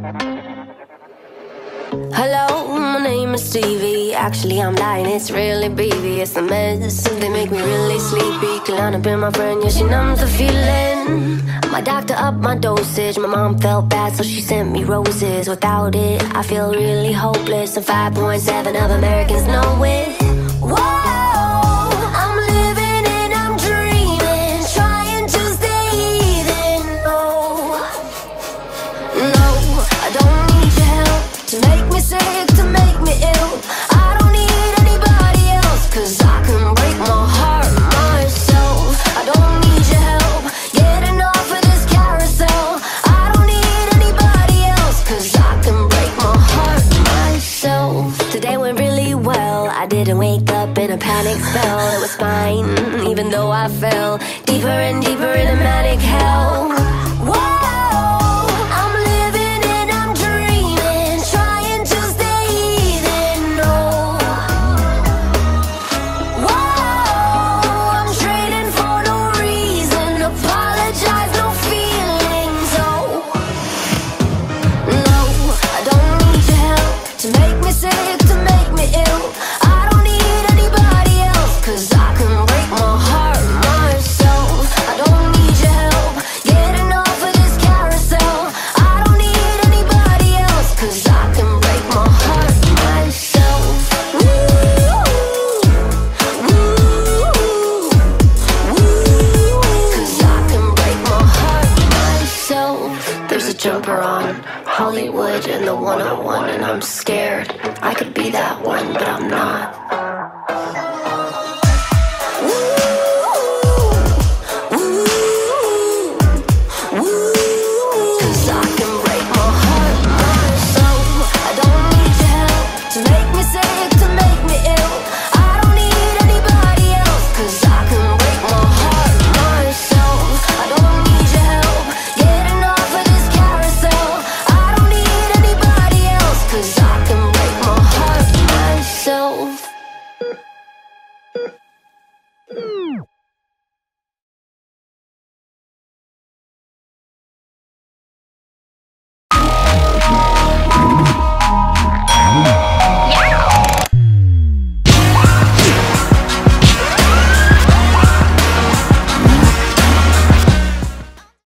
Hello, my name is Stevie. Actually, I'm lying, it's really BB. It's the meds, they make me really sleepy. Kalana been my friend, yeah, she numbs the feeling. My doctor upped my dosage. My mom felt bad, so she sent me roses. Without it, I feel really hopeless. And 5.7 of Americans know it. Whoa! Sick to make me ill. I don't need anybody else, 'cause I can break my heart myself. I don't need your help getting off of this carousel. I don't need anybody else, 'cause I can break my heart myself. Today went really well. I didn't wake up in a panic spell. It was fine, even though I fell deeper and deeper in a manic hell. Whoa! Jumper on Hollywood and the 101, and I'm scared I could be that one, but I'm not.